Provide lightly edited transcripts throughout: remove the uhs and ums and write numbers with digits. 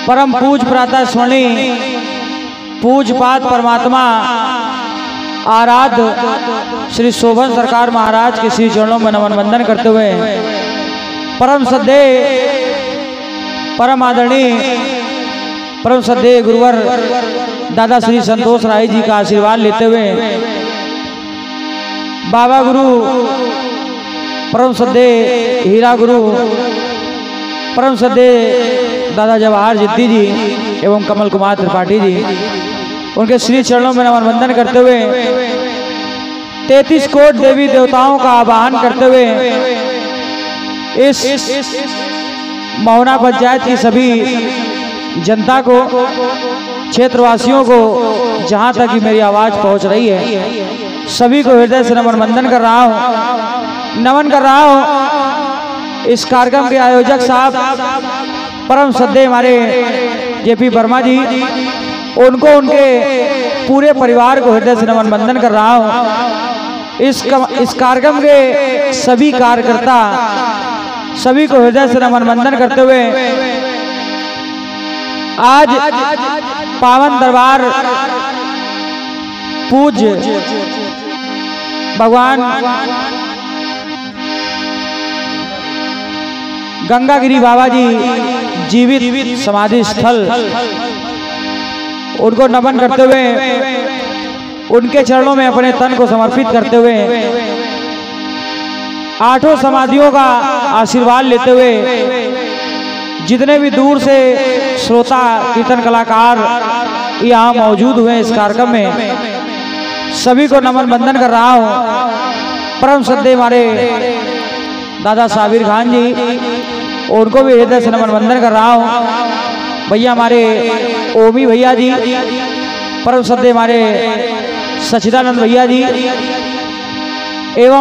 परम पूज प्रातः स्मरणी पूजपात परमात्मा आराध्य श्री शोभन सरकार महाराज के श्री चरणों में नमन वंदन करते हुए परम श्रद्धेय परम आदरणीय परम श्रद्धेय गुरुवर दादा श्री संतोष राय जी का आशीर्वाद लेते हुए बाबा गुरु परम श्रद्धेय हीरा गुरु परम श्रद्धेय दादा जवाहर जिद्दी जी एवं कमल कुमार त्रिपाठी जी उनके श्री चरणों में नमन वंदन करते हुए 33 कोटि देवी देवताओं का आवाहन करते हुए इस महोना पंचायत की सभी जनता को क्षेत्रवासियों को जहां तक कि मेरी आवाज पहुंच रही है सभी को हृदय से नमन वंदन कर रहा हूं, नमन कर रहा हूं। इस कार्यक्रम के आयोजक साहब परम श्रद्धेय हमारे जेपी वर्मा जी, उनको उनके पूरे परिवार को हृदय से नमन वंदन कर रहा हूं। इस कार्यक्रम के सभी कार्यकर्ता सभी को हृदय से नमन वंदन करते हुए आज पावन दरबार पूज्य भगवान गंगागिरी बाबा जी जीवित समाधि स्थल उनको नमन करते हुए उनके चरणों में अपने तन को समर्पित करते हुए 8 समाधियों का आशीर्वाद लेते हुए जितने भी दूर से श्रोता कीर्तन कलाकार यहाँ मौजूद हुए इस कार्यक्रम में सभी को नमन वंदन कर रहा हूँ। परम श्रद्धेय हमारे दादा साबिर खान जी, उनको भी हृदय से नमन वंदन कर रहा हूँ। भैया हमारे ओमी भैया जी, परम श्रद्धेय हमारे सच्चिदानंद भैया जी एवं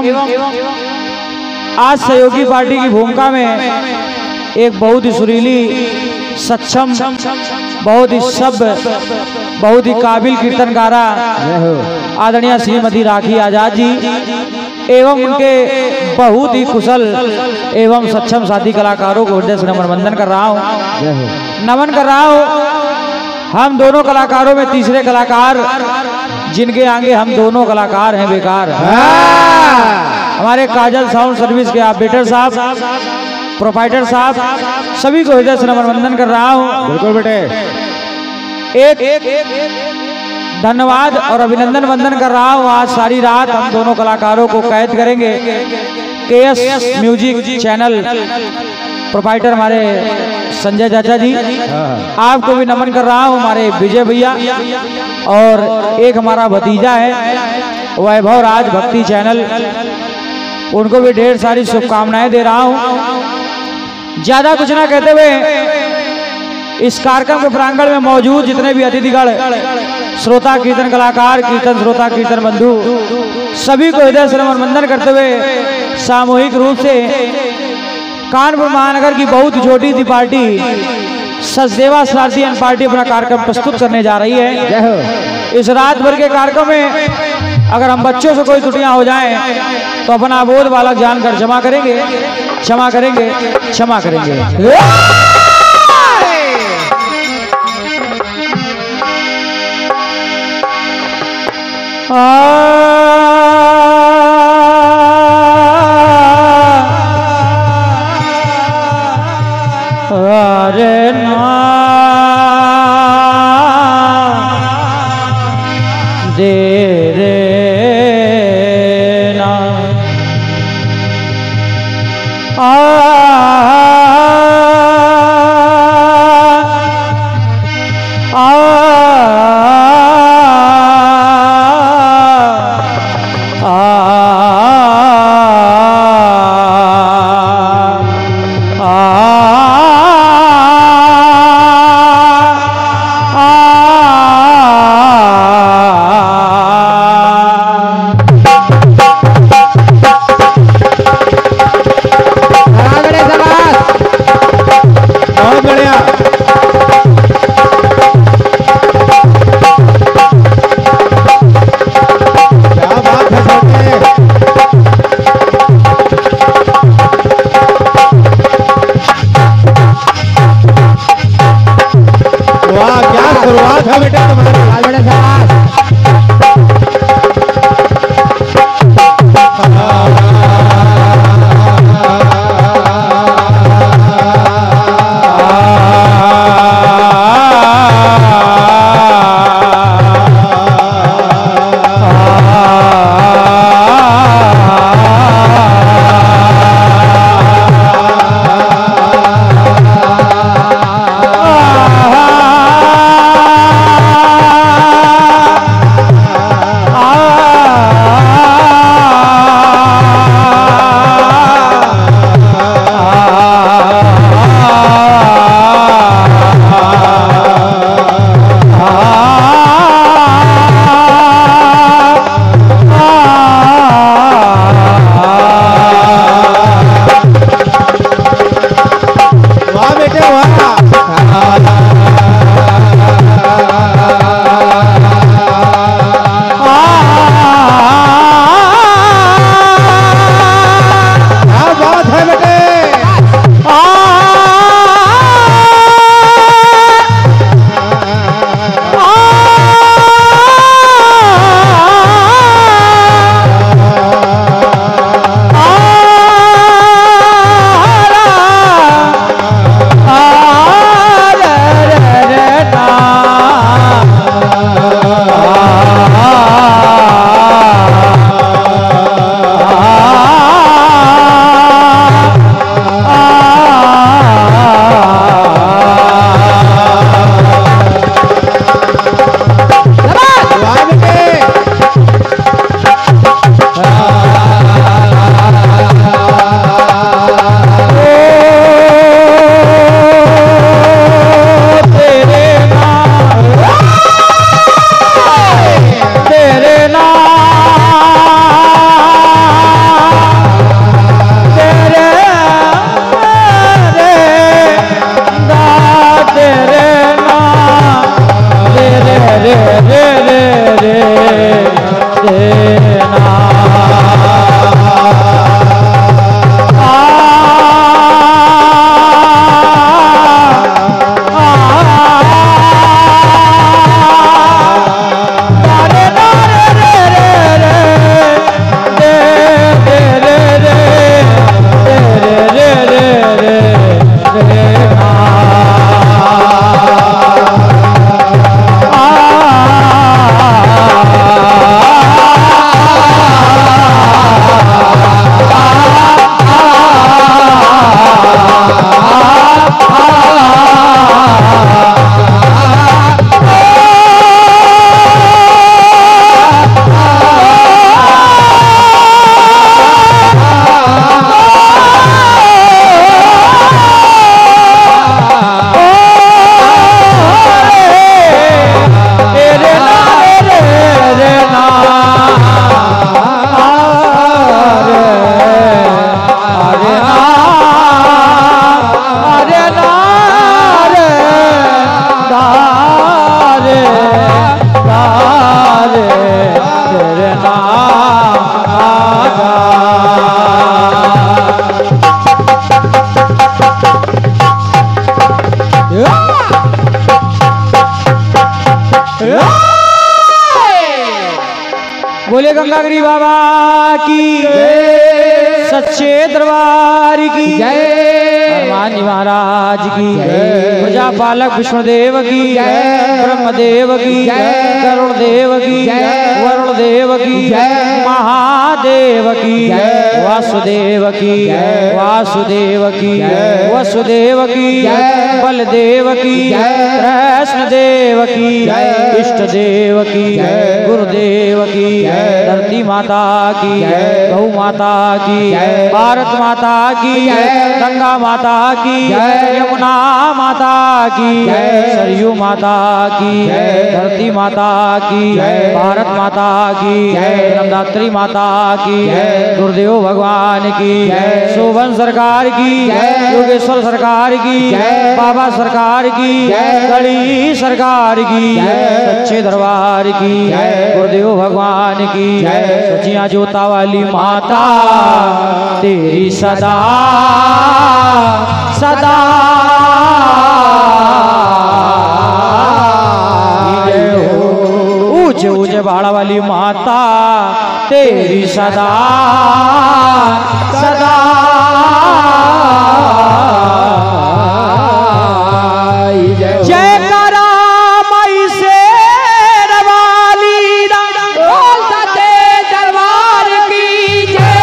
आज सहयोगी पार्टी की भूमिका में एक बहुत ही सुरीली सक्षम बहुत ही सभ्य बहुत ही काबिल कीर्तनकारा आदरणीय श्रीमती राखी आजाद जी एवं उनके बहुत ही कुशल एवं सक्षम साथी कलाकारों को हृदय से नमन वंदन कर रहा हूँ, नमन कर रहा हूँ। हम दोनों कलाकारों में तीसरे कलाकार जिनके आगे हम दोनों कलाकार हैं बेकार हमारे काजल साउंड सर्विस के ऑपरेटर साहब प्रोपाइटर साहब सभी को हृदय से नमन वंदन कर रहा हूँ। बिल्कुल बेटे एक धन्यवाद और अभिनंदन वंदन कर रहा हूँ। आज सारी रात हम दोनों कलाकारों को कैद करेंगे। KS म्यूजिक चैनल प्रोपाइटर हमारे संजय चाचा जी, आपको भी नमन कर रहा हूँ। हमारे विजय भैया और एक हमारा भतीजा है वैभव राज भक्ति चैनल, उनको भी ढेर सारी शुभकामनाएं दे रहा हूँ। ज्यादा कुछ ना कहते हुए इस कार्यक्रम के प्रांगण में मौजूद जितने भी अतिथिगण श्रोता कीर्तन कलाकार कीर्तन श्रोता कीर्तन बंधु सभी को हृदय से नमन वंदन करते हुए सामूहिक रूप से कानपुर महानगर की बहुत ही छोटी सी पार्टी सचदेवा शरारती पार्टी अपना कार्यक्रम प्रस्तुत करने जा रही है। इस रात भर के कार्यक्रम में अगर हम बच्चों से कोई त्रुटियां हो जाएं तो अपना बोध बालक जानकर क्षमा करेंगे, क्षमा करेंगे, क्षमा करेंगे। अरे ना दे रे ना शुरुआत है बेटे तुम्हारी। बोले गंगागिरी बाबा की सच्चे दरबार की हनुमान जी महाराज की प्रजापालक विष्णुदेव की ब्रह्मदेव की गरुड़ देव की वरुण देव की महादेव की वासुदेव की वासुदेव की वसुदेव की बलदेव की कृष्ण देव की इष्ट देव की गुरुदेव की धरती माता की गौ माता की भारत माता की गंगा माता की यमुना माता की सरयू माता की धरती माता की भारत माता की जन्मदात्री माता की गुरुदेव भगवान की शोभन सरकार की योगेश्वर सरकार की बाबा सरकार की गढ़ी सरकार की सच्चे दरबार की गुरुदेव भगवान की सचिया जोता वाली माता तेरी सदा सदा सदा सदा जय करा मई शेर वाली बोल सते दरबार की जय।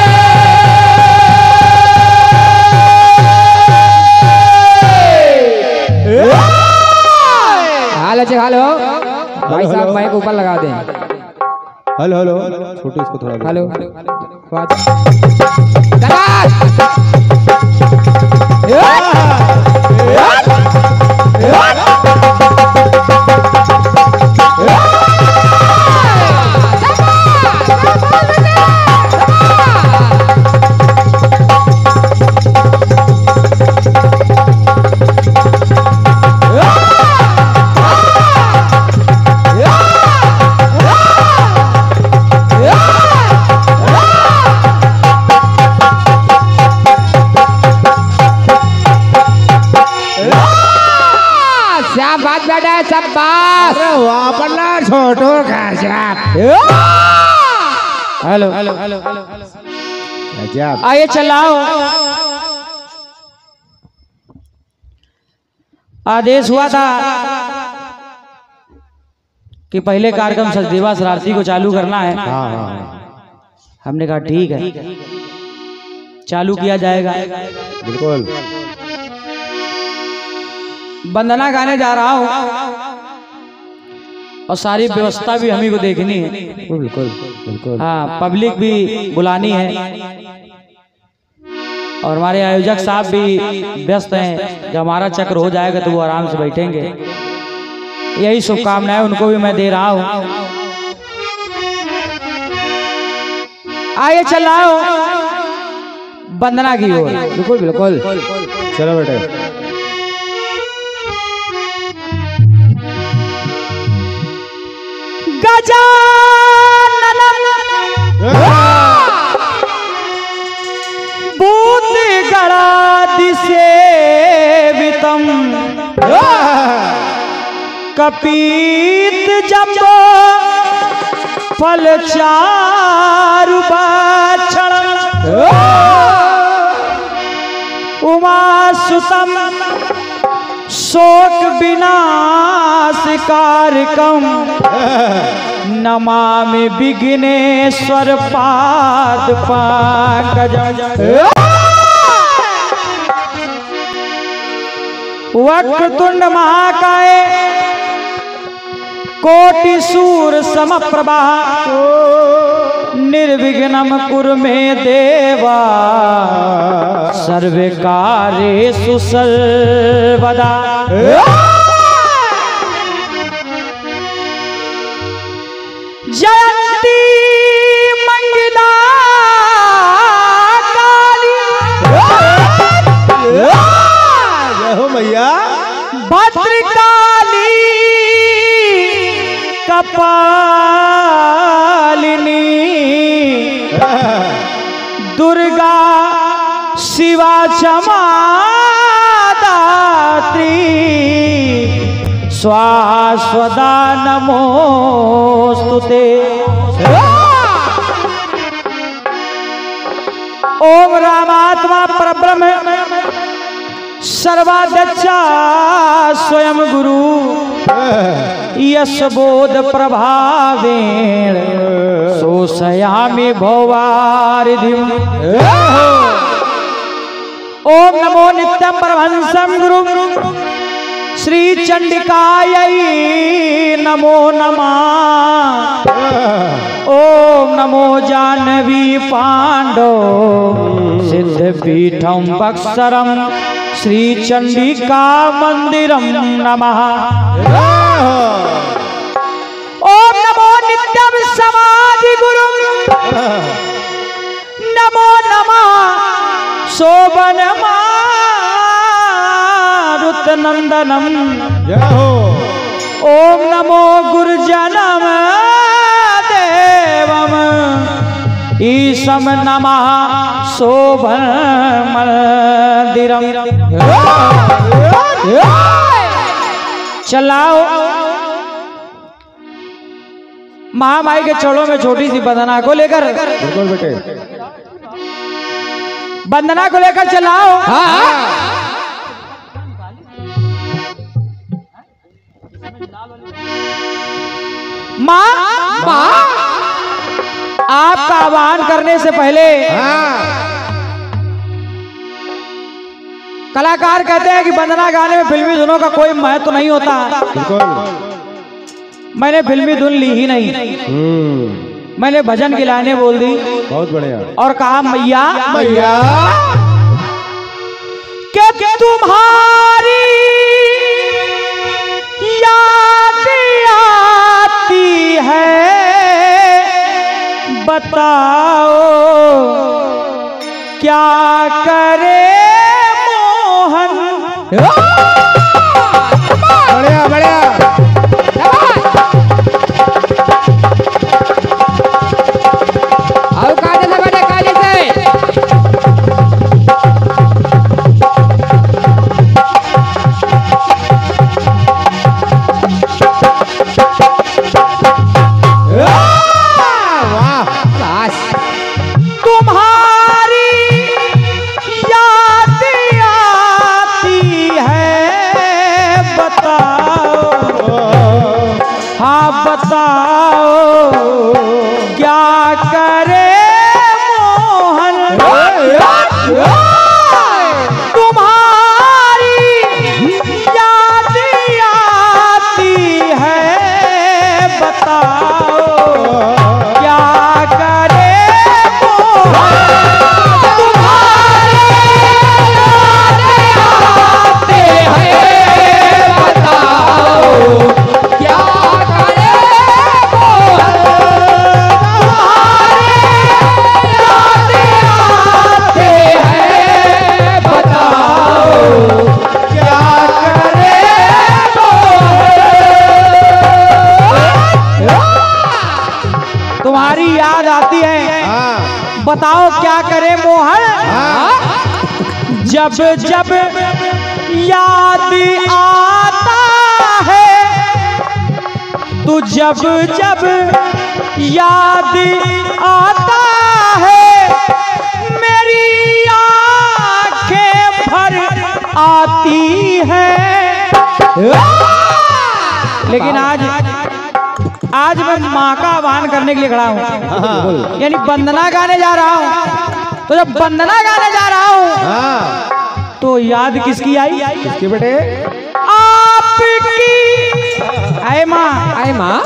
हेलो भाई साहब माइक ऊपर लगा दें। हेलो हेलो छोटू इसको थोड़ा हेलो छोटो हेलो हेलो हेलो आइए चलाओ। आदेश हुआ था कि पहले कार्यक्रम सचदेवा शरारती को चालू करना है। हमने कहा ठीक है चालू किया जाएगा। बिल्कुल वंदना गाने जा रहा हूँ और सारी व्यवस्था भी हमी को देखनी है। बिल्कुल बिल्कुल हाँ पब्लिक भी बुलानी है और हमारे आयोजक साहब भी व्यस्त हैं। जब हमारा चक्र हो जाएगा तो वो आराम से बैठेंगे। यही शुभकामनाएं उनको भी मैं दे रहा हूँ। आइए चलाओ वंदना की ओर। बिल्कुल बिल्कुल चलो बेटे गजानन भूत गणाधिसेवितम कपीत जम्बो फलचारुपाक्षणं उमासुतं शोक विनाशकारकं नमामि विघ्नेश्वर पाद पंकजं। वक्रतुंड महाकाय कोटि सूर समप्रभा निर्विघ्नं कुरु मे देवा सर्वे कार्येषु सर्वदा। जयंती मंगला काली हो मैया भद्रकाली कपालिनी दुर्गा शिवा क्षमा दात्री स्वास्वदा नमोस्तुते। ओम रामात्मा परब्रह्म सर्वाध्यक्षा स्वयं गुरु यश बोध प्रभावेण शोषयामि भवारिधिम्। ओम नमो नित्यं परमहंसं गुरु श्री चंडिकायै नमो नमः। ओम नमो जानवी पांडो सिद्धपीठं बक्सरं श्री चंडिका मंदिरं नमः। ओम नमो नित्यं समाधि गुरु नमो नमः शोभन मारुत नंदनम। ओम नमो गुरुजनम देवम ईशम नमः शोभन मंदिरम। चलाओ महामाई के चरणों में छोटी सी वंदना को लेकर, बिल्कुल बेटे, वंदना को लेकर चलाओ। माँ आपका आह्वान करने से पहले कलाकार कहते हैं कि वंदना गाने में फिल्मी धुनों का कोई महत्व नहीं होता। बिल्कुल। मैंने फिल्मी धुन ली ही नहीं, मैंने भजन की लाइनें बोल दी। बहुत बढ़िया। और कहा मैया मैया कि तुम्हारी याद आती है, बताओ क्या करे मोहन। बढ़िया बढ़िया। और काजे से बने, काजे से बस। तुम्हारी याद आती है, बताओ हाँ बताओ क्या करे मोहन। तुम्हारी याद आती है, बताओ क्या करे मोहन। तुम्हारी याद आती है, बताओ क्या करे मोहन। तुम्हारी याद आती है, बताओ क्या करे मोहन। जब जब याद आता है, तू जब जब याद आता है, मेरी आंखें भर आती है। लेकिन आज मैं माँ का आह्वान करने के लिए खड़ा हूँ, यानी वंदना गाने जा रहा हूँ। तो जब वंदना गाने जा रहा हूँ तो याद किसकी आई? किसकी बेटे? आपकी। आए माँ, आए माँ,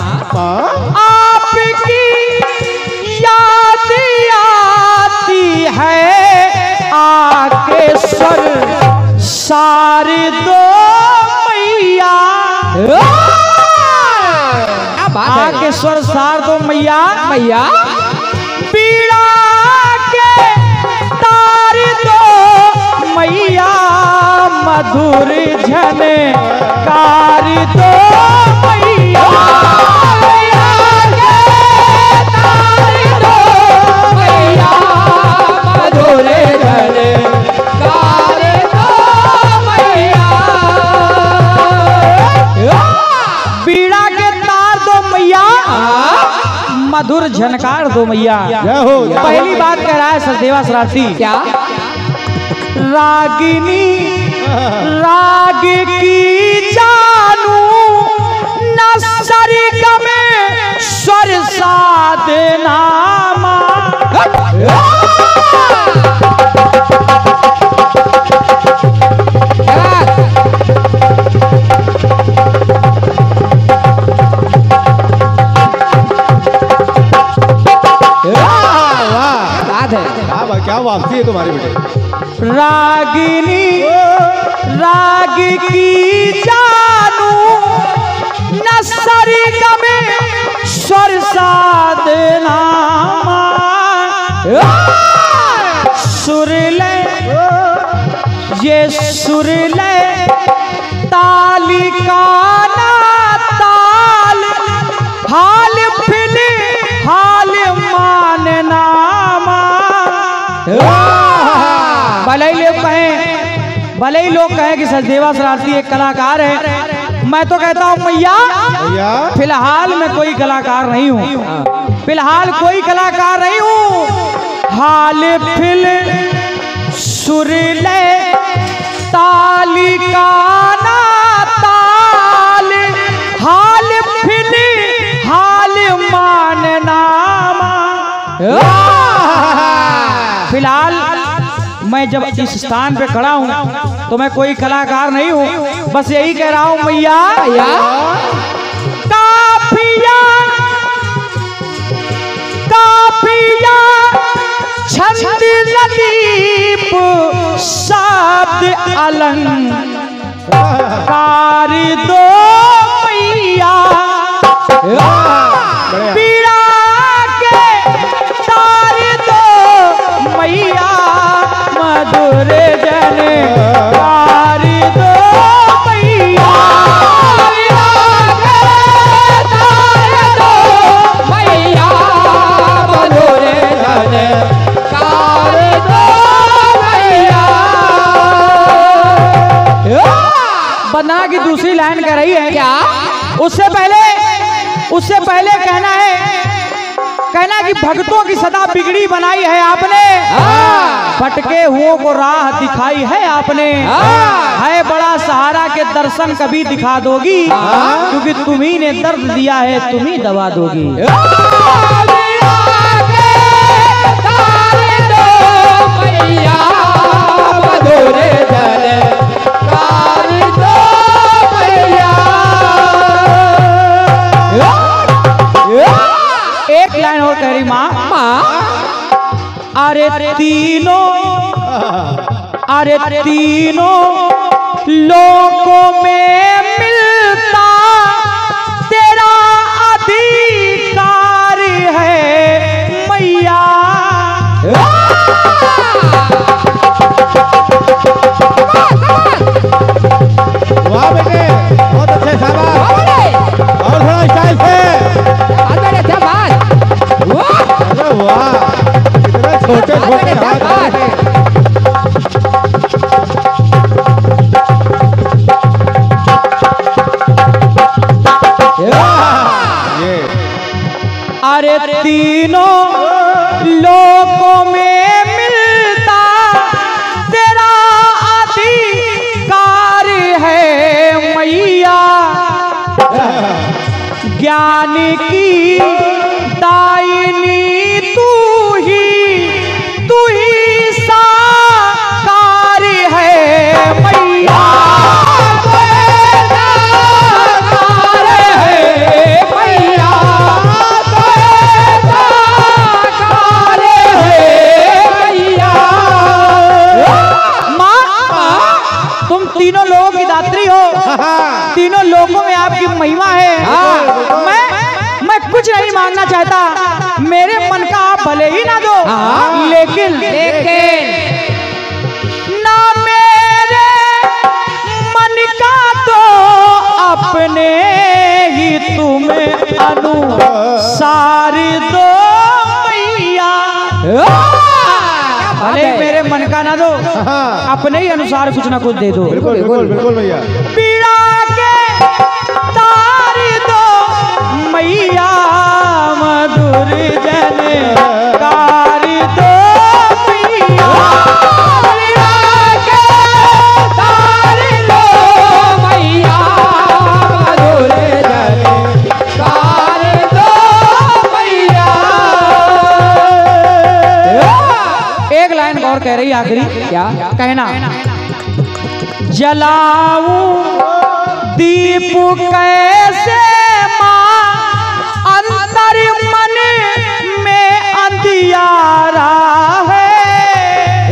आपकी याद आती है, आके सर सारे दो मैया। आके स्वर सार दो मैया। मैया पीड़ा के तार दो मैया, मधुर झनकार दो मैया। के तार दो मैया, मधुर झनकार दो मैया। पीड़ा के तार दो मैया, मधुर झनकार दो मैया। पहली बात कह रहा है सचदेवा शरारती, क्या? रागिनी राग की जानू, न सरगम स्वर साधनामा। क्या वापसी है तुम्हारी बेटे? रागिनी राग की जानू, न सरगम स्वर साधनामा। सुरले ये सुरले ताली का ना ताल, हाल फिल हाल मानना। भले ही लोग कहें कि सचदेवा शरारती एक कलाकार है, मैं तो कहता हूँ मैया भैया फिलहाल मैं कोई कलाकार नहीं हूँ, फिलहाल कोई कलाकार नहीं हूँ। हाल फिल सुरले ताली का ना ताल, हाल फिल हाल मानना। फिलहाल मैं जब इस स्थान पे खड़ा हूँ तो मैं कोई कलाकार नहीं हूँ, बस यही कह रहा हूँ मैया काफिया काफिया छंद लतीफ शब्द अलंकार दो मैया, पीड़ा के तार दो मैया, मधुर जन कार दो मैया, मैया मधुर जन कार दो मैया। बंदना की दूसरी लाइन कह रही है क्या? उससे पहले कहना कि भक्तों की सदा बिगड़ी बनाई है आपने, भटके हुओं को राह दिखाई है आपने, है बड़ा सहारा के दर्शन कभी दिखा दोगी, क्योंकि तुम्ही ने दर्द दिया है तुम्ही दवा दोगी। एक लाइन और कह रही माँ, अरे तीनों लोगों में मिलता तेरा अधिकार है मैया। वाह बेटे बहुत अच्छे शाबाश, और थोड़ा स्टाइल से। अरे वाह कितने छोटे छोटे हाथ हैं। अरे तीनों लोगों में मिलता तेरा अधिकार है मैया, ज्ञान की दायिनी तू ही साकार है मैया, तीनों लोगों की दात्री हो, तीनों लोगों में आपकी महिमा है। मैं कुछ नहीं मांगना चाहता, मेरे मन का आप भले ही ना दो, लेकिन ना मेरे मन का तो अपने ही तुम्हें अनुसार दो मैया। भले मेरे मन का ना दो, अपने ही अनुसार कुछ ना कुछ दे दो। बिल्कुल बिल्कुल बिल्कुल भैया। पीड़ा के तार दो मैया, मधुर जन कार दो मैया, पीड़ा के तार दो मैया, मधुर जन कार दो मैया। एक लाइन और कह रही आखिरी, क्या कहना? जलाऊं दीप कैसे माँ, अंतर मन में अंधियारा है।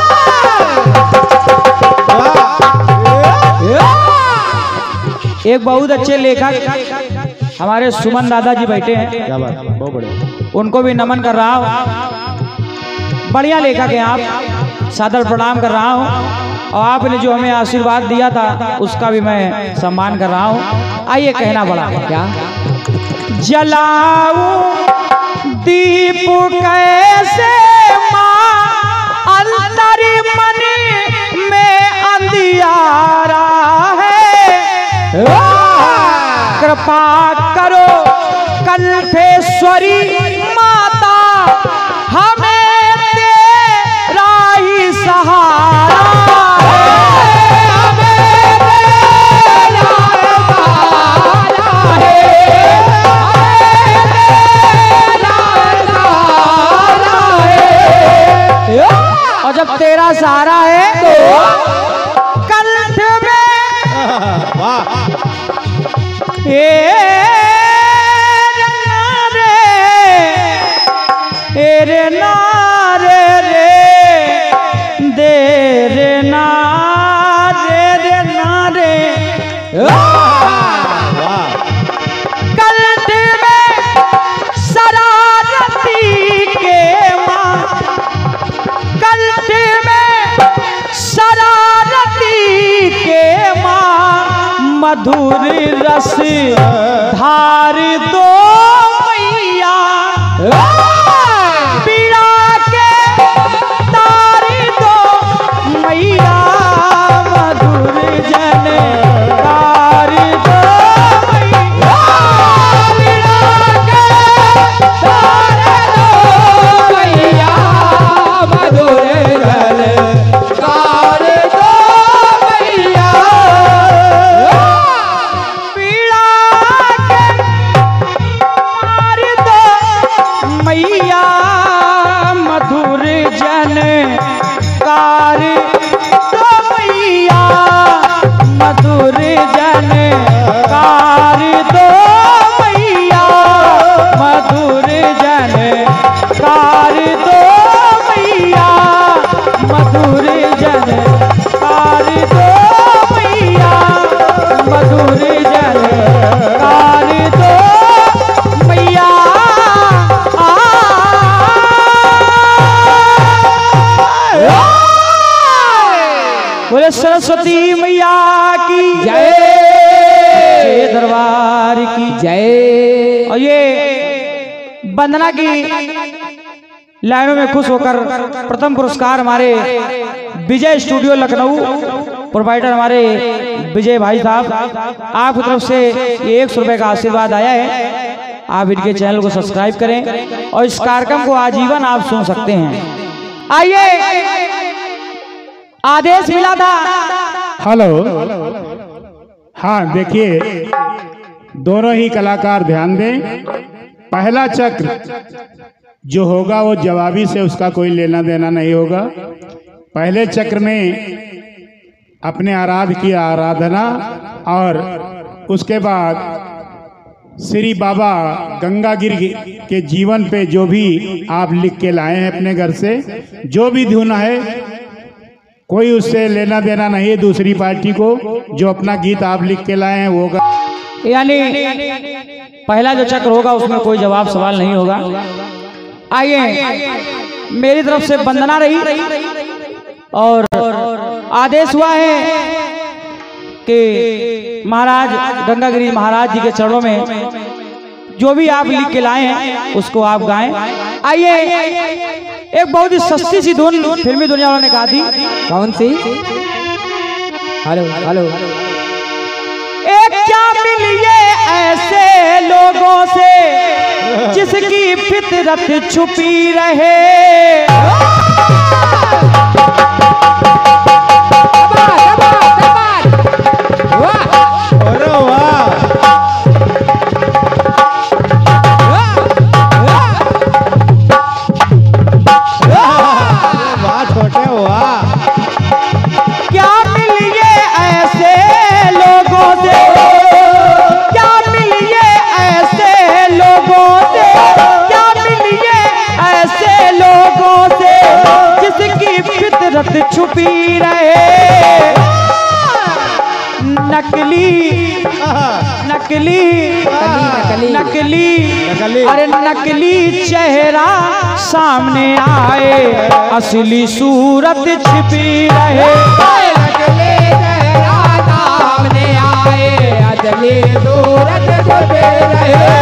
एक बहुत अच्छे लेखक हमारे सुमन दादा जी बैठे हैं, क्या बात, बहुत बढ़िया। उनको भी नमन कर रहा हूँ। बढ़िया लेखक हैं आप, सादर प्रणाम कर रहा हूँ, और आपने जो हमें आशीर्वाद दिया था उसका भी मैं सम्मान कर रहा हूँ। आइए कहना बड़ा क्या? जलाऊं दीप कैसे माँ, अंतर मन में अंधियारा है। कृपा करो कंठेश्वरी माता, हमें तेरा ही सहारा है, हमें तेरा सहारा है, हमें तेरा सहारा है। और जब तेरा सहारा है तो कंठ में रे नारे रे दे रे नारे रे नारे कंठ में शरारती के माँ, कंठ में शरारती के माँ, मधुर रस धार दो मैया, पीड़ा के तार दो मैया, मधुर जन तार दो मैया, पीड़ा के तार दो मैया, मधुर जन तार दो मैया, पीड़ा मैया, मधुर जन कार दो मैया, मधुर जन कार दो मैया, मधुर जन कार दो मैया, मधुर जन कार दो मैया, मधुर जन कार दो मैया। बोले सरस्वती मैया की जय, जय दरबार की जय। और ये वंदना की लाइनों में खुश होकर प्रथम पुरस्कार हमारे विजय स्टूडियो लखनऊ प्रोवाइडर हमारे विजय भाई साहब, आपकी तरफ से ये 100 रुपए का आशीर्वाद आया है। आप इनके चैनल को सब्सक्राइब करें और इस कार्यक्रम को आजीवन आप सुन सकते हैं। आइए, आदेश मिला था। हेलो, हाँ देखिए, दोनों ही कलाकार ध्यान दें। पहला चक्र जो होगा वो जवाबी से उसका कोई लेना देना नहीं होगा। पहले चक्र में अपने आराध्य की आराधना और उसके बाद श्री बाबा गंगागिर के जीवन पे जो भी आप लिख के लाए हैं अपने घर से, जो भी धुन है कोई उससे लेना देना नहीं है दूसरी पार्टी को। जो अपना गीत आप लिख के लाए हैं वो होगा, यानी पहला जो चक्र होगा उसमें कोई जवाब सवाल नहीं होगा। आइए, मेरी तरफ से वंदना रही और आदेश हुआ है कि महाराज गंगागिरी महाराज जी के चरणों में जो भी आप लिख के लाए हैं उसको आप गाएं। आइए, एक बहुत ही सस्ती सी धुन फिल्मी दुनिया वालों ने गा दी। कौन सी? हेलो हेलो, एक क्या मिलिए ऐसे लोगों से जिसकी फितरत छुपी रहे, क्या मिलिए ऐसे लोगों से, क्या मिलिए ऐसे लोगों से, क्या मिलिए ऐसे लोगों से जिसकी फितरत छुपी रहे। नकली नकली नकली अरे नकली चेहरा सामने आए, असली सूरत छिपी रहे। नकली चेहरा सामने आए, असली सूरत छिपी रहे।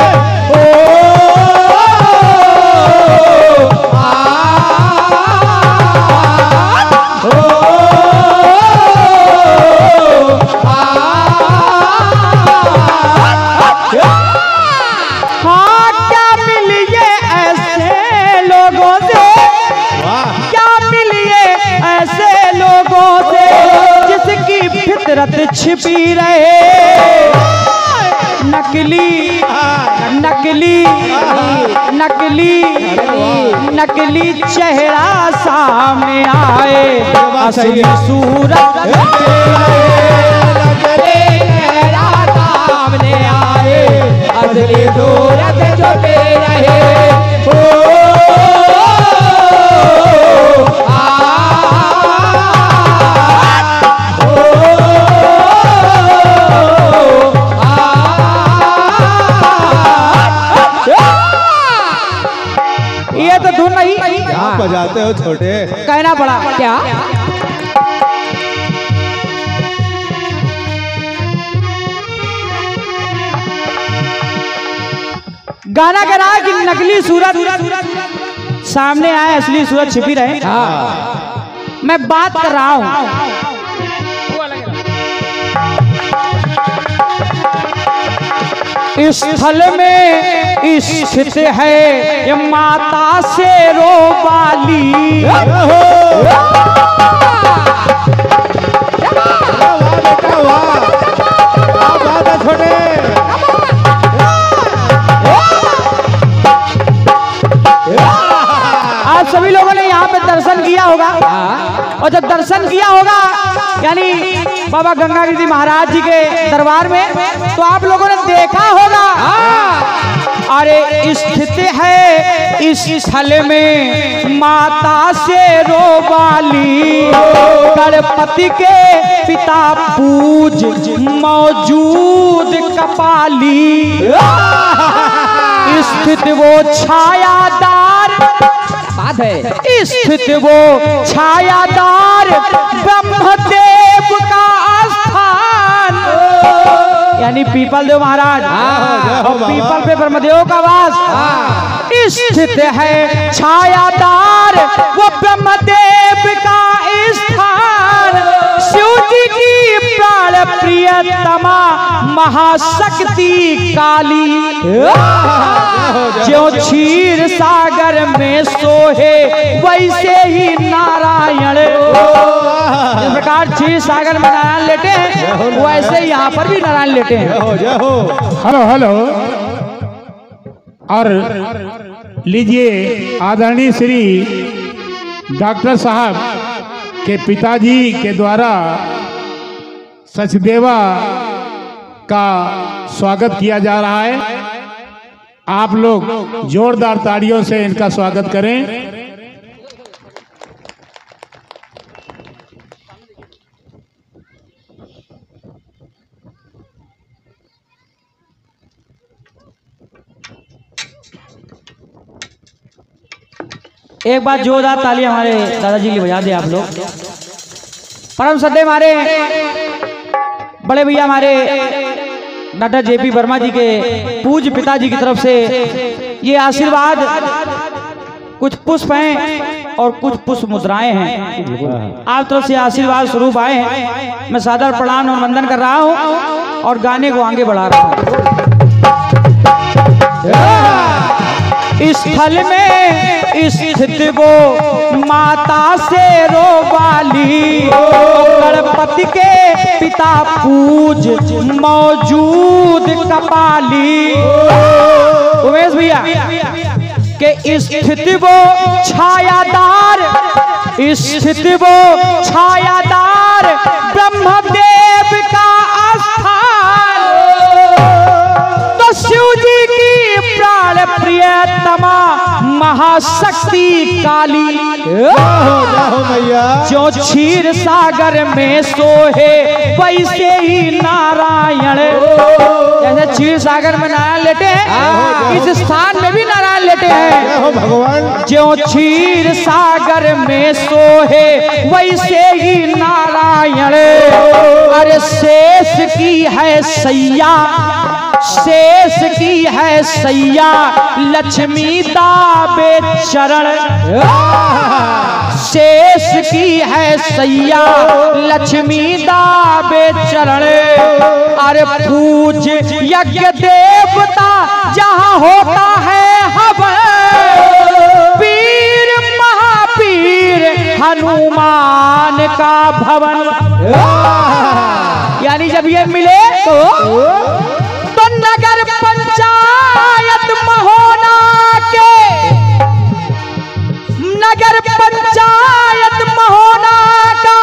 छिपी रहे, नकली नकली नकली नकली चेहरा सामने आए, असली सूरत नकली चेहरा सामने आए, असली सूरत छुपी रहे। ये तो धुन नहीं आप बजाते हो छोटे, कहना पड़ा क्या गाना कह रहा है कि नकली सूरत सामने आए, असली सूरत छिपी रहे। मैं बात कर रहा हूं, इस स्थल में स्थित है ये माता शेरो वाली, छोटे आप सभी लोगों ने यहाँ पे दर्शन किया होगा, और जब दर्शन किया होगा यानी बाबा गंगागिरी जी महाराज जी के दरबार में, तो आप लोगों ने देखा होगा अरे स्थित है इस स्थल में माता शेरो वाली, गणपति के पिता पूज मौजूद कपाली, स्थित वो छायादार बात है, स्थित वो छायादार ब्रह्मदेव का स्थान, यानी पीपल देव महाराज और पीपल पे ब्रह्मदेव का वास, स्थित है छायादार वो ब्रह्मदेव का स्थान, शिव जी की प्राण प्रियतमा महाशक्ति काली, जो क्षीर सागर में सोहे वैसे ही नारायण, जिस प्रकार क्षीर सागर में नारायण लेटे हैं वैसे यहाँ पर भी नारायण लेटे हैं। Hello hello. और लीजिए आदरणीय श्री डॉक्टर साहब के पिताजी के द्वारा सचदेवा का स्वागत किया जा रहा है। आप लोग जोरदार तालियों से इनका स्वागत करें। एक बार जोरदार ताली हमारे दादाजी की बजा दे आप लोग। परम श्रद्धेय हमारे बड़े भैया हमारे डॉक्टर जेपी वर्मा जी के पूज्य पिताजी की तरफ से ये आशीर्वाद, कुछ पुष्प हैं और कुछ पुष्प मुद्राएं हैं, आप तरफ से आशीर्वाद स्वरूप आए हैं। मैं सादर प्रणाम और वंदन कर रहा हूं और गाने को आगे बढ़ा रहा हूं। इस स्थल में स्थित वो माता शेरो वाली, गणपति के पिता पूज मौजूद कपाली, उमेश भैया के स्थित वो छायादार, स्थित वो छायादार ब्रह्मदेव का स्थान, तो शिव जी की प्राण प्रियतमा महाशक्ति काली, जो क्षीर सागर में सोहे वैसे ही नारायण, जैसे क्षीर सागर में नारायण लेटे हैं इस स्थान में भी नारायण लेटे हैं, भगवान जो क्षीर सागर में सोहे वैसे ही नारायण। अरे शेष की है सैया, शेष की है सैया लक्ष्मी दाबे चरण, शेष की है सैया लक्ष्मी दाबे चरण। अरे पूज यज्ञ देवता जहाँ होता है हवन, पीर महापीर हनुमान का भवन, या यानी जब ये मिले तो नगर पंचायत महोना के, नगर पंचायत महोना का,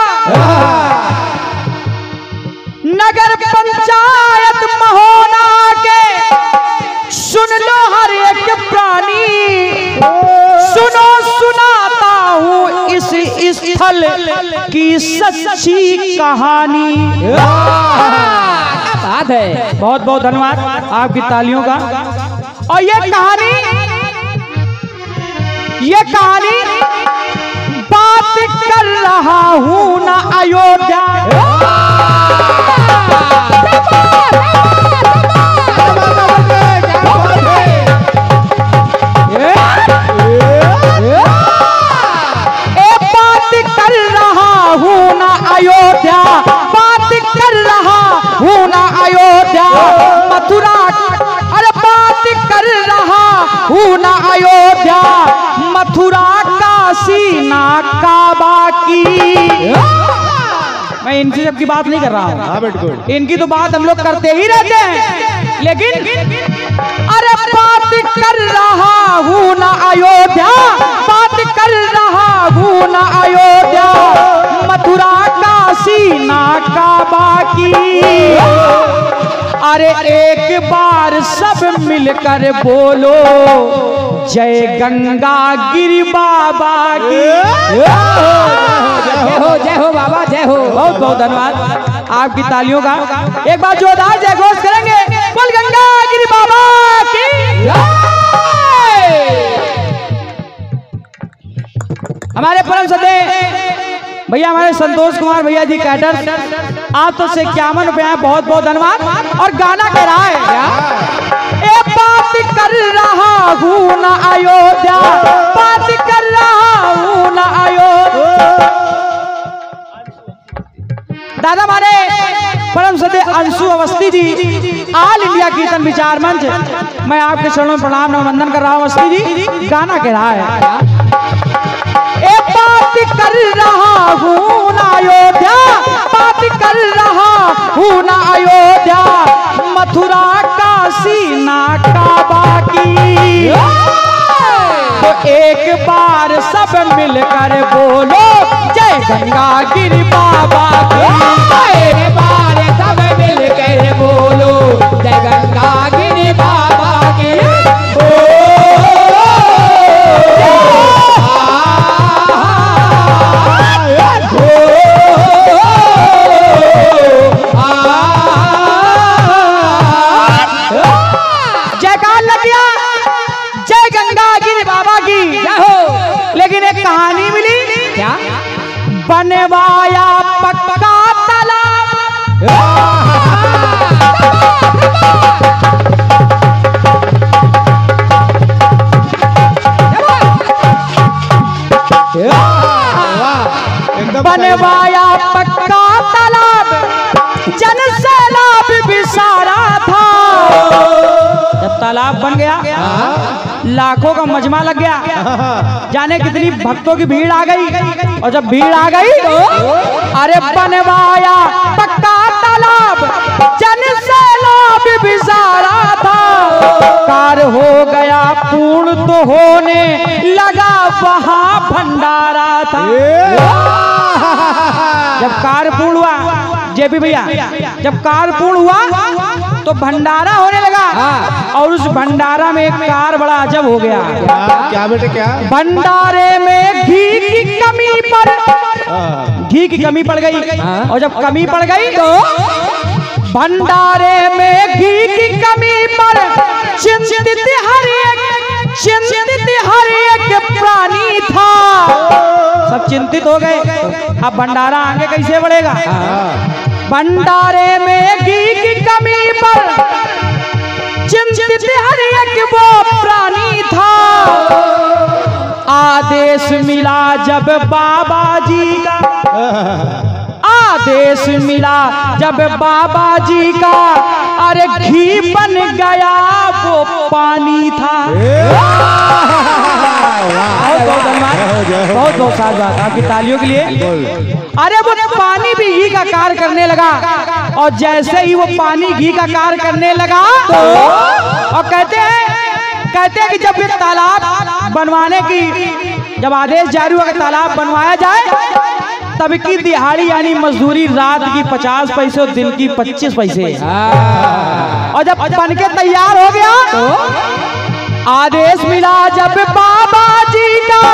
नगर पंचायत महोना के सुन लो हर एक प्राणी, सुनो सुनाता हूँ इस स्थल की सच्ची कहानी। बात है। बहुत बहुत धन्यवाद आपकी तालियों का। और ये कहानी बात कर रहा हूँ ना अयोध्या, अयोध्या, बात कर रहा हूँ ना अयोध्या, मथुरा, अरे बात कर रहा हूँ ना अयोध्या, मथुरा काशी ना काबा की। मैं इनकी सबकी बात नहीं कर रहा हूँ, इनकी तो बात हम लोग करते ही रहते हैं, लेकिन अरे बात कर रहा हूँ ना अयोध्या, बात कर रहा हूँ ना अयोध्या, मथुरा काशी ना काबा की। अरे एक बार सब मिलकर बोलो जय गंगा गिरी बाबा की। जय हो, जय हो बाबा, जय हो। बहुत बहुत धन्यवाद आपकी तालियों का। एक बार जोरदार जय घोष करेंगे, बोल गंगा गिरी बाबा की। हमारे परम श्रद्धेय भैया, हमारे संतोष कुमार भैया जी कैटर, आप तो से 51 रुपया, बहुत बहुत धन्यवाद। और गाना कह रहा है क्या, ए बात कर रहा हूँ ना अयोध्या, बात कर रहा हूँ ना अयोध्या। दादा हमारे परम श्रद्धेय अंशु अवस्थी जी, ऑल इंडिया कीर्तन विचार मंच, मैं आपके चरणों में प्रणाम और वंदन कर रहा हूँ। अवस्थी जी गाना कह रहा है, ए बात कर रहा हूँ ना अयोध्या, बात कर रहा हूँ ना अयोध्या, मथुरा काशी ना काबा की। तो एक बार सब मिलकर बोलो जय गंगा गिरी बाबा की। एक बार सब मिलकर बोलो जय गंगा गिरी बाबा की। जयकार लग गया, जय गंगा गिरी बाबा की। लेकिन एक कहानी मिली, क्या बनवाया पक्का तालाब, बनवाया पक्का तालाब, जन सैलाब भी सारा था। जब तालाब बन गया, लाखों का मजमा लग गया, जाने कितनी भक्तों की भीड़ आ गई। और जब भीड़ आ गई तो अरे बनवाया पक्का तालाब, जन सैलाब भी सारा था। कार हो गया पूर्ण तो होने लगा वहां भंडारा था। जब कार पूर्ण हुआ, जेपी भैया, जब कार पूर्ण हुआ तो भंडारा होने लगा। और उस भंडारा में एक कार बड़ा अजब हो गया। क्या बेटे क्या? भंडारे में घी की कमी पर, घी की कमी पड़ गई। और जब कमी पड़ गई तो भंडारे में घी की कमी पर चिंतित हर एक प्राणी था। सब चिंतित हो गए, अब भंडारा आगे कैसे बढ़ेगा। भंडारे में घी की कमी पर चिंतित हर एक वो प्राणी था। आदेश मिला जब बाबा जी का, आदेश मिला जब बाबा जी का, अरे घी बन गया वो पानी था। बहुत बहुत साथ बात आपकी तालियों के लिए। अरे वो पानी भी घी का कार्य करने लगा, और जैसे ही वो पानी घी का कार्य करने लगा तो और कहते हैं कि जब ये तालाब बनवाने की जब आदेश जारी हुआ कि तालाब बनवाया जाए, तब की दिहाड़ी यानी मजदूरी रात की 50 पैसे और दिन की 25 पैसे। और जब बन के तैयार हो गया तो आदेश मिला जब बाबा जी का,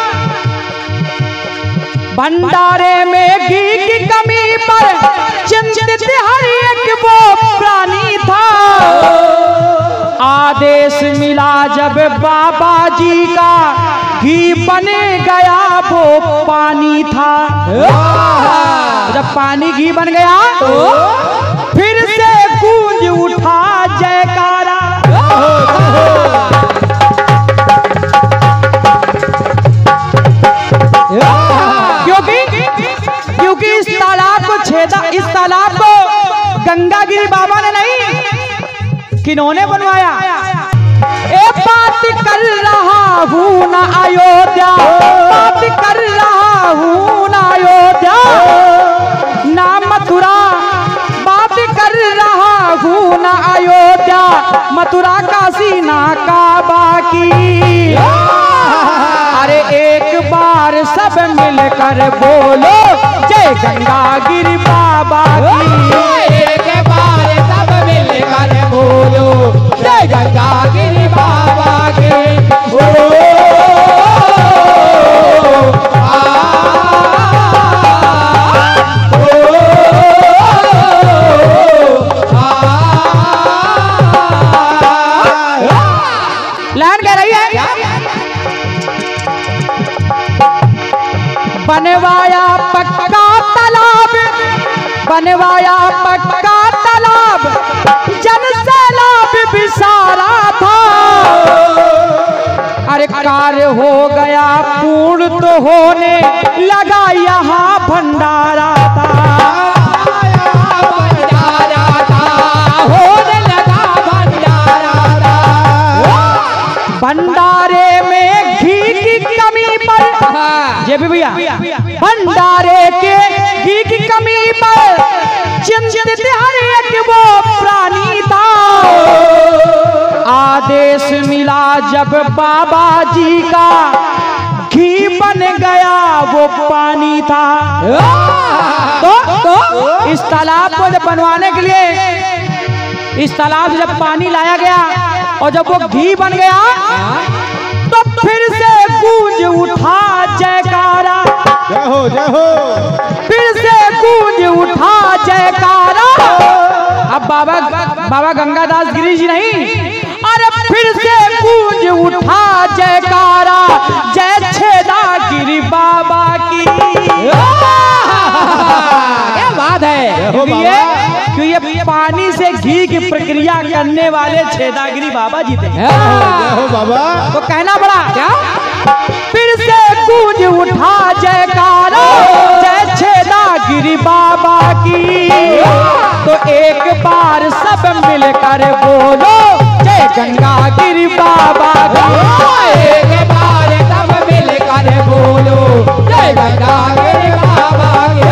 भंडारे में घी की कमी पर चिंतित हर एक वो प्राणी था। आदेश मिला जब बाबा जी का, घी बने गया वो पानी था। जब पानी घी बन गया तो फिर से गूंज उठा जयकारा। क्योंकि इस तालाब को इस तालाब को गंगागिरी बाबा ने नहीं, किन्होंने बनवाया? ए बात कर रहा हूँ ना अयोध्या, बात कर रहा हूँ ना अयोध्या, ना मथुरा, बात कर रहा हूँ ना अयोध्या, मथुरा काशी ना काबा की। अरे एक बार सब मिलकर बोलो जय गंगागिरी बाबा की। एक बार सब मिलकर बोलो जय गंगागिरी बाबा की। लाइन कह रही है बनवाया पक्का तालाब, बनवाया पक्का तालाब, जन सैलाब भी सारा था। अरे कार्य हो गया पूर्ण तो होने लगा यहाँ भंडारा था। होने लगा भंडारा था। भंडारे में घी की कमी पर, जे भी भैया, भंडारे के घी की कमी पर चिंतित हर एक वो प्राणी था। आदेश मिला जब बाबा जी का, घी बन गया वो पानी था। तो इस तालाब को जब बनवाने के लिए इस तालाब से जब पानी लाया गया और जब वो घी बन गया तो फिर से गूंज उठा जयकारा। जय हो जय हो। फिर से गूंज उठा जयकारा। अब बाबा गंगादास गिरी जी नहीं, अरे फिर से गूंज उठा जयकारा, जय छेदा गिरी बाबा की। क्या बात है। क्योंकि ये पानी से घी की प्रक्रिया करने वाले छेदागिरी बाबा जी थे। जय हो बाबा। तो कहना पड़ा क्या? फिर से गूंज उठा जयकारा, जय छेदागिरी बाबा की। तो एक बार सब मिलकर बोलो जय गंगागिरी बाबा की। एक बार सब मिलकर बोलो जय गंगागिरी बाबा की।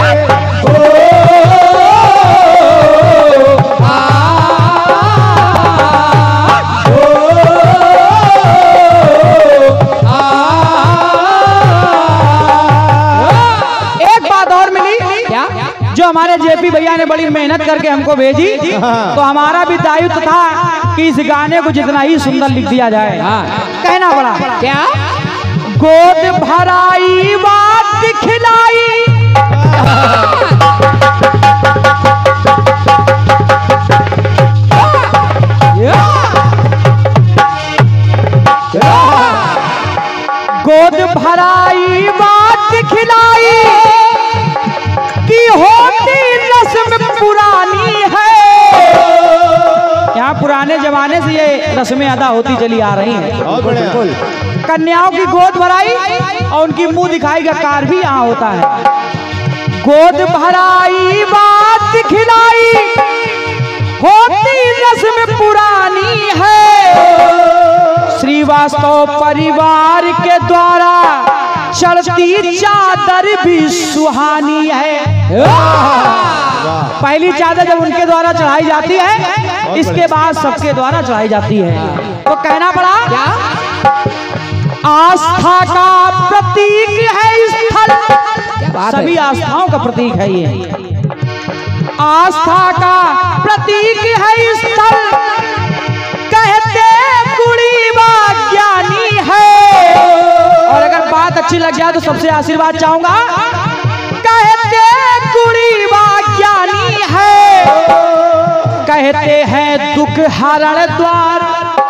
जो हमारे जेपी भैया ने बड़ी मेहनत करके हमको भेजी, तो हमारा भी दायित्व था कि इस गाने को जितना ही सुंदर लिख दिया जाए। कहना पड़ा क्या? गोद भराई बात खिलाई, गोद भराई बात खिलाई की होती रस्म पुरानी है। यहाँ पुराने जमाने से ये रस्में अदा होती चली आ रही हैं। कन्याओं की गोद भराई और उनकी मुंह दिखाई का कार्य भी यहाँ होता है। गोद भराई बात खिलाई होती रस्म पुरानी है, श्रीवास्तव परिवार के द्वारा चढ़ती चादर भी सुहानी है। पहली चादर जब उनके द्वारा चढ़ाई जाती है, इसके बाद सबके द्वारा चढ़ाई जाती है। तो कहना पड़ा क्या? आस्था का प्रतीक है स्थल, सभी आस्थाओं का प्रतीक है ये। आस्था का प्रतीक है स्थल, कहते कुड़ीबा ज्ञानी है। और अगर बात अच्छी लग जाए तो सबसे आशीर्वाद चाहूंगा। कहते कुड़ीबा ज्ञानी है, कहते हैं दुख हरण द्वार,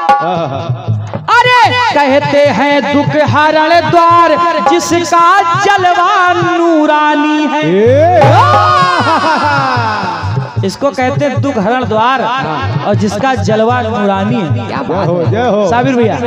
अरे कहते हैं दुख हरण द्वार, जिसका जलवा नूरानी है। इसको कहते हैं दुख हरण द्वार और जिसका जलवा नूरानी है। क्या बात है साबिर भैया।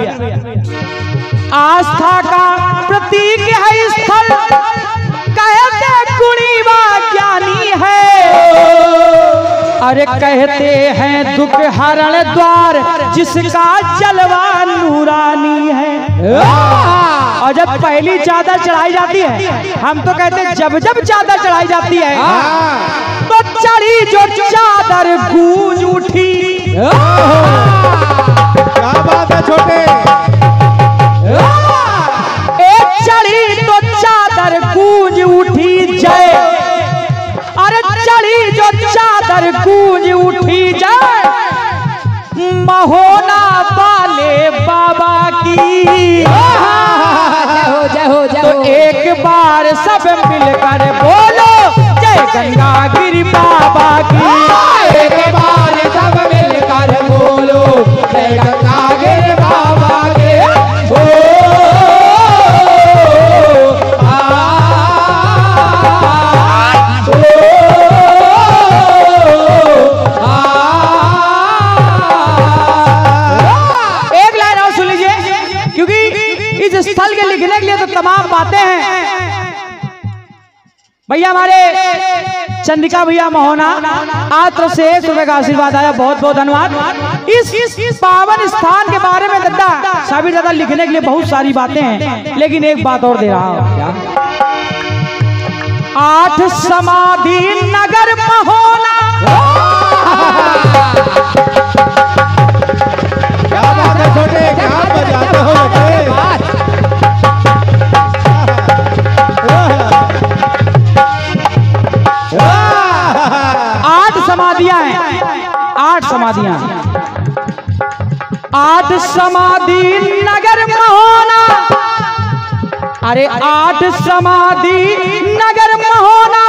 आस्था का प्रतीक है स्थल, कहते कुड़ीबा ज्ञानी है। अरे कहते हैं दुख हरण द्वार, जिसका जलवा नूरानी है। और जब पहली चादर चढ़ाई जाती है, हम तो कहते हैं जब जब चादर चढ़ाई जाती है तो चढ़ी जो चादर गूंज उठी। क्या बात है छोटे। एक चढ़ी तो चादर गूंज उठी जय, अरे चढ़ी जो चादर गूंज उठी जय, महोना वाले बाबा की। तो एक बार सब मिलकर बोलो जय गंगा गिरी बाबा की। एक बार सब मिलकर बोलो जय गंगा गिरी बाबा के। एक लाइन और सुन लीजिए, क्योंकि इस स्थल के लिखने के लिए तो तमाम बातें हैं। भैया हमारे चंद्रिका भैया महोना आज तरफ से 1 रुपए का आशीर्वाद आया, बहुत बहुत धन्यवाद। इस पावन स्थान के बारे में दादा साबिर दादा लिखने के लिए बहुत सारी बातें हैं, लेकिन एक बात और दे रहा हूं। 8 समाधि नगर महोना। क्या बात है छोटे, क्या बजाते हो बेटे। 8 समाधियां हैं, 8 समाधियां। 8 समाधि नगर महोना, अरे 8 समाधि नगर महोना,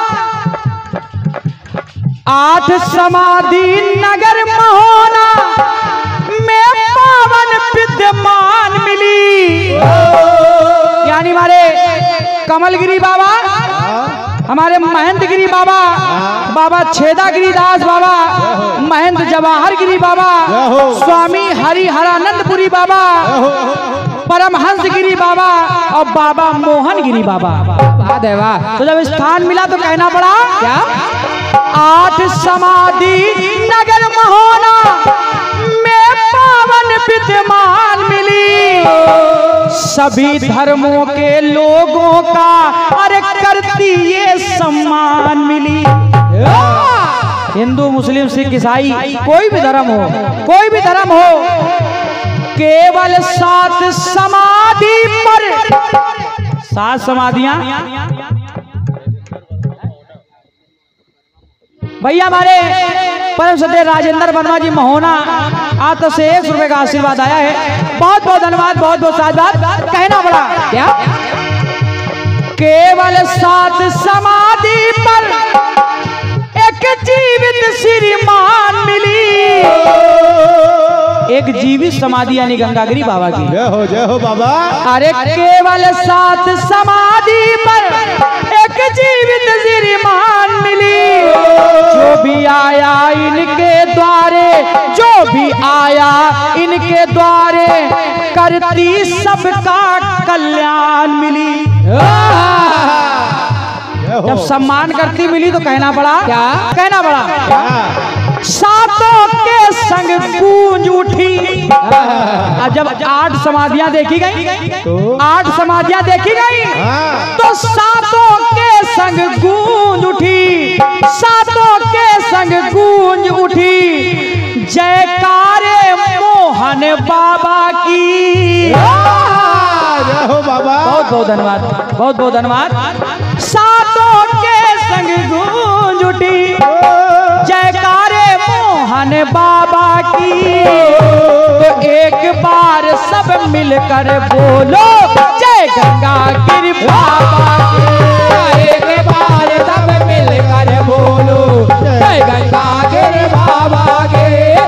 8 समाधि नगर महोना में पावन विद्यमान मिली। यानी हमारे कमलगिरी बाबा, हमारे महंत गिरी बाबा, बाबा छेदा गिरिदास बाबा, महंत जवाहर गिरी बाबा, स्वामी हरिहरानंदपुरी बाबा, परमहंस गिरी बाबा और बाबा मोहन गिरी बाबा। तो जब स्थान मिला तो कहना पड़ा क्या? 8 समाधि नगर महोना में पावन विद्यमान मिली। सभी धर्मों के लोगों का अरे करती ये सम्मान मिली। हिंदू मुस्लिम सिख ईसाई कोई भी धर्म हो, कोई भी धर्म हो, केवल 7 समाधि पर, 7 समाधियां भैया हमारे परम सत्य राजेंद्र वर्मा जी महोना आज तो से 1 रुपए का आशीर्वाद आया है। बहुत बहुत धन्यवाद, बहुत बहुत साधुवाद। कहना पड़ा क्या? केवल 7 समाधि पर एक जीवित श्रीमान मिली। एक जीवित समाधि यानी गंगागिरी बाबा की। जय हो बाबा। अरे केवल 7 समाधि पर एक जीवित श्रीमान मिली। जो भी आया इनके द्वारे, जो भी आया इनके द्वारे, करती सबका कल्याण मिली। जब सम्मान करती मिली तो कहना पड़ा क्या? कहना पड़ा सातों के गूंज उठी। और जब 8 समाधियां देखी गई, 8 समाधियां देखी गई तो सातों के संग गूंज उठी, सातों के संग गूंज उठी। जयकारे मोहन बाबा की। बाबा बहुत बहुत धन्यवाद, बहुत बहुत धन्यवाद। सातों के संग गूंज उठी जयकारे मोहन बाबा की। तो एक बार सब मिलकर बोलो जय गंगागिर बाबा की। एक बार सब मिलकर बोलो जय गंगागिर बाबा के।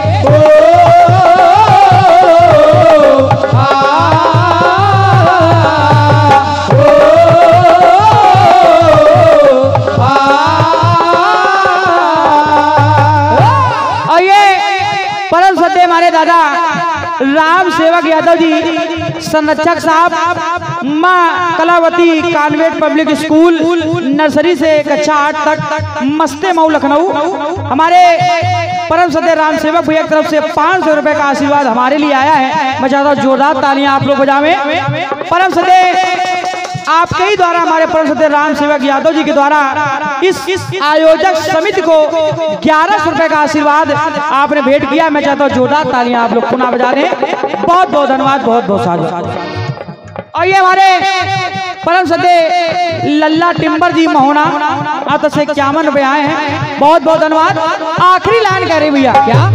परम सत्य हमारे दादा राम सेवक यादव जी संरक्षक साहब माँ Kalawati convent public school nursery से कक्षा 8 तक मस्ते मऊ लखनऊ। हमारे परम सत्य राम सेवक भैया की तरफ से 500 रुपए का आशीर्वाद हमारे लिए आया है। मैं चाहता हूँ जोरदार तालियां आप लोग बजावें। परम सत्य आपके ही द्वारा, हमारे परम सत्य राम सेवक यादव जी के द्वारा इस आयोजक समिति को 1100 रुपए का आशीर्वाद आपने भेंट किया। मैं चाहता हूँ जोरदार तालियां आप लोग पुनः बजा दें। बहुत बहुत धन्यवाद, बहुत बहुत साधु। और ये हमारे परम सत्य लल्ला टिम्बर जी महोना आप से 51 रुपए आए हैं। बहुत बहुत धन्यवाद। आखिरी लाइन कह रही भैया, क्या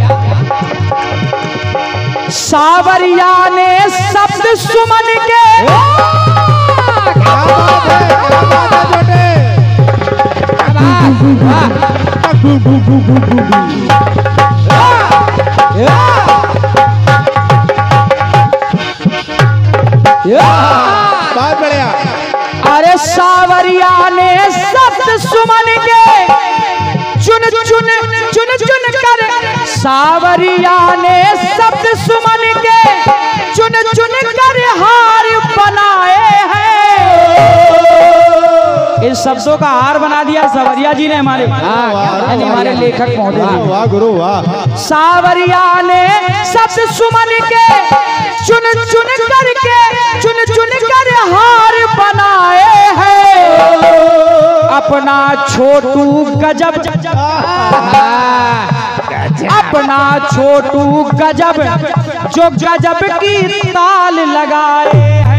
सावरिया ने शब्द सुमन के। बहुत बढ़िया। अरे सावरिया ने शब्द सुमन के चुन चुन चुन चुन कर। सावरिया ने शब्द सुमन के चुन चुन कर हार बनाए हैं। इस शब्दों का हार बना दिया सावरिया जी ने, हमारे हमारे लेखक महोदय। वाह गुरु वाह। सावरिया ने शब्द सुमन के चुन चुन करके चुन चुन कर हार बनाए हैं। अपना छोटू गजब, अपना छोटू गजब जो गजब की ताल लगाए हैं।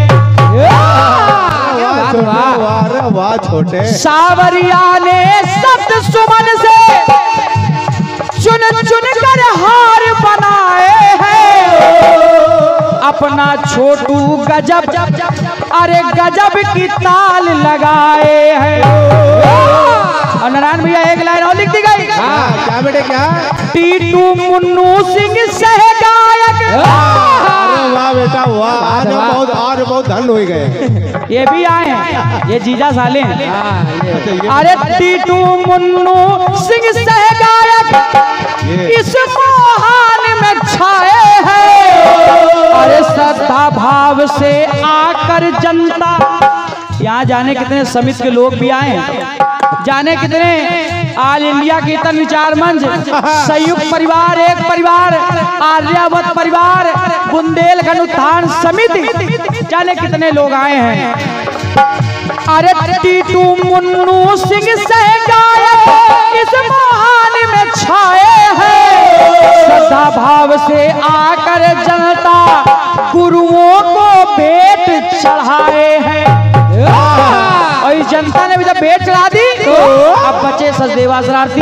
वाह छोटे। सावरिया ने शब्द सुमन से चुन चुन कर हार बनाए हैं। अपना छोटू गजब, अरे गजब की ताल लगाए हैं। और नारायण भैया एक लाइन और लिख दी गई। क्या बेटे क्या? टीटू मुन्नू सिंह सह गायक। वाह बेटा वाह। आज बहुत धन हो गए। ये भी आए हैं, ये जीजा साले हैं। अरे टीटू मुन्नू सिंह सह गायक इस मोहान में छाए हैं। अरे श्रद्धा भाव से आकर जनता। यहाँ जाने कितने समिति के लोग भी आए हैं, जाने कितने ऑल इंडिया कीर्तन विचार मंच, संयुक्त परिवार, एक परिवार, आर्यावत परिवार, बुंदेलखंड उत्थान समिति, जाने कितने लोग आए हैं। अरे टीटू मुन्नू सिंह सह गायक इस मोहान में छाए हैं। श्रद्धा भाव से आकर जनता गुरुओं को भेंट चढ़ाए हैं। और इस जनता ने भी जब भेंट चढ़ा दी तो अब बचे सचदेवा शरारती।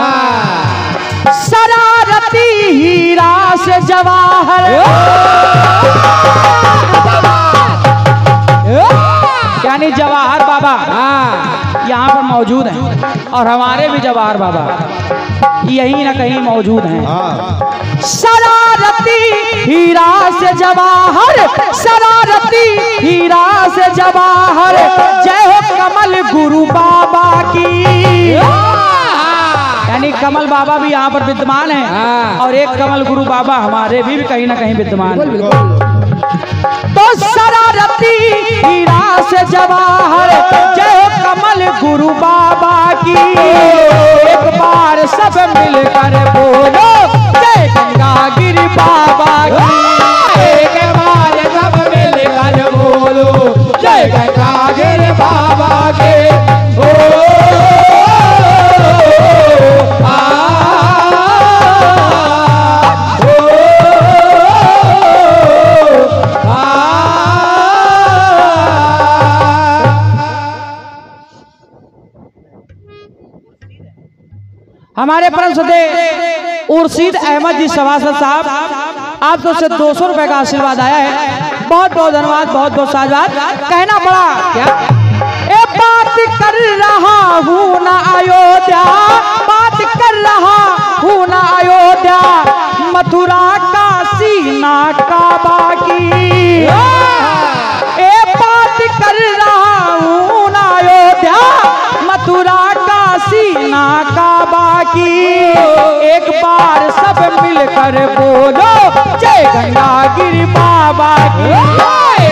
शरारती हीरा से जवाहर, यानी जवाहर बाबा यहाँ पर मौजूद हैं और हमारे भी जवाहर बाबा यहीं न कहीं मौजूद हैं। शरारती हीरा से जवाहर, शरारती हीरा से जवाहर, जय हो कमल गुरु बाबा की। यानी कमल बाबा भी यहाँ पर विद्यमान हैं और एक कमल गुरु बाबा हमारे भी कहीं ना कहीं विद्यमान हैं। तो शरारती हीरा से जवाहर, जय हो कमल गुरु बाबा की। एक बार सब मिलकर बोलो जय गंगागिर हमारे परम सदे उर्शीद अहमद जी सभासद साहब आप तो से 200 रुपए का आशीर्वाद आया है। बहुत बहुत धन्यवाद, बहुत बहुत साधुवाद। कहना पड़ा क्या ए बात कर रहा हूँ ना अयोध्या, बात कर रहा हूँ ना अयोध्या, मथुरा काशी ना काबा की। ए बात कर रहा हूँ ना अयोध्या, मथुरा काशी ना काबा की। एक बार सब मिलकर बोलो जय गंगा गिर बाबा की।